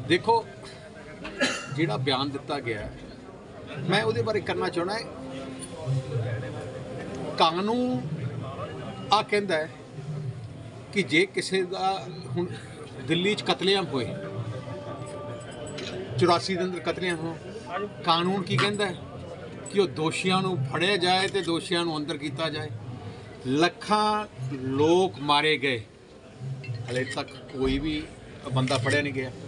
देखो जिहड़ा बयान दिता गया है, मैं उहदे बारे करना चाहना है। कानून आ कहंदा है कि जे किसी का हुण दिल्ली च कतलेआम होए 84 के अंदर कतलेआम हो, कानून की कहंदा है कि वह दोषियों को फड़िया जाए तो दोषियों को अंदर किया जाए। लखां लोग मारे गए, हले तक कोई भी बंदा फड़िया नहीं गया।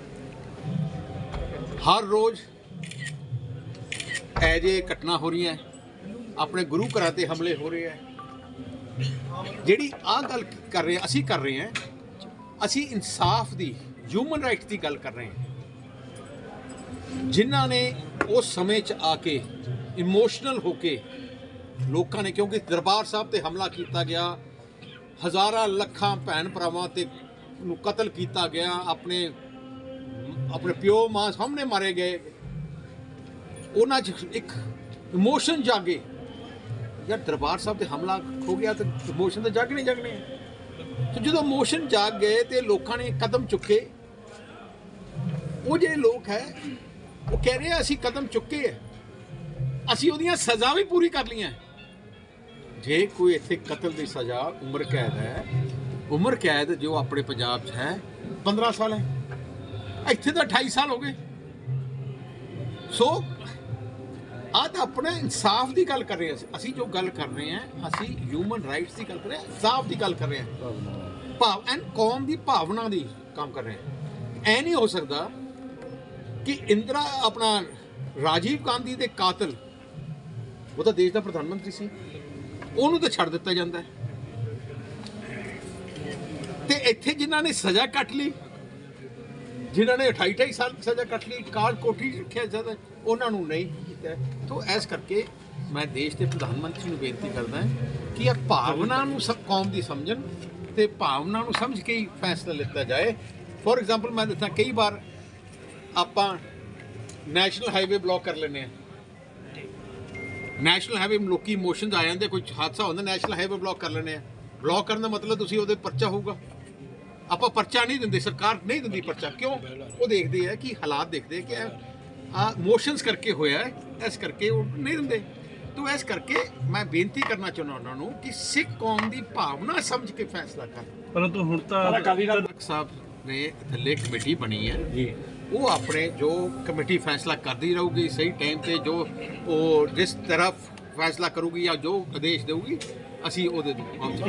हर रोज़ ऐजे घटना हो रही है, अपने गुरु घरां ते हमले हो रहे हैं। जिहड़ी आ गल कर रहे असी कर रहे हैं, असी इंसाफ दी ह्यूमन राइट्स की गल कर रहे हैं। जिन्हां ने उस समय च आके इमोशनल होके लोगों ने, क्योंकि दरबार साहब ते हमला किया गया, हज़ारां लखां भैन भरावां ते कतल किया गया, अपने अपने प्यो मां सामने मारे गए। उन्हां च एक इमोशन जागे यार, दरबार साहब ते हमला हो गया तो इमोशन तो जागने जागने। तो जो इमोशन जाग गए तो लोगों ने कदम चुके। वो जो लोग है वो कह रहे हैं असी कदम चुके है, असी उहदियां सज़ा भी पूरी कर लियां। जे कोई इत्थे कतल की सज़ा उम्र कैद है, उम्र कैद जो अपने पंजाब च है 15 साल है, इत्थे तो 28 साल हो गए। सो आ तो अपने इंसाफ की गल कर रहे हैं। असी जो गल कर रहे हैं, असी ह्यूमन राइट्स की गल कर रहे हैं, इंसाफ की गल कर रहे हैं, भाव एंड कौम की भावना की काम कर रहे हैं। ऐ नहीं हो सकता कि इंदिरा अपना राजीव गांधी के कातल, वो तो देश का प्रधानमंत्री सी, उन्होंने तो छड़ दिता जाता है। ते इत्थे जिन्हों ने सज़ा कट ली, जिन्होंने 28 साल की सज़ा कट ली, काल कोठी रखा जाता, उन्होंने नहीं किया। तो इस करके मैं देश के प्रधानमंत्री को बेनती करदा कि यह भावना सब कौम की समझन ते भावना समझ के ही फैसला लिता जाए। फॉर एग्जाम्पल मैं दसा, कई बार आप नैशनल हाईवे ब्लॉक कर लेने, नैशनल हाईवे लोग इमोशनस आ जाते, कोई हादसा होता नैशनल हाईवे ब्लॉक कर लेने। ब्लॉक करने का मतलब तुसीं उहदे परचा होगा, आप परचा नहीं देंगे, सरकार नहीं देंगी परचा। क्यों? वो देखते हैं कि हालात देखते हैं कि मोशनस करके होया है, इस करके वो नहीं देंगे। तो इस करके मैं बेनती करना चाहना उन्होंने कि सिख कौम की भावना समझ के फैसला कर। परंतु हुण तां साहब ने थल्ले कमेटी बनी है जी, वो अपने जो कमेटी फैसला करती रहूगी सही टाइम पे, जो वो जिस तरफ फैसला करूगी या जो आदेश देगी असी